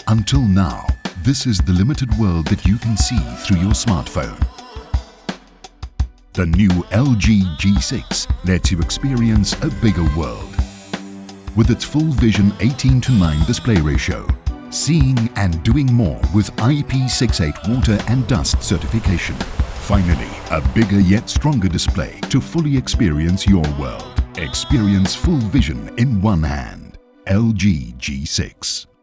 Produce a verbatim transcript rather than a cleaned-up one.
Until now, this is the limited world that you can see through your smartphone. The new L G G six lets you experience a bigger world. With its full vision eighteen to nine display ratio, seeing and doing more with I P sixty-eight water and dust certification. Finally, a bigger yet stronger display to fully experience your world. Experience full vision in one hand. L G G six.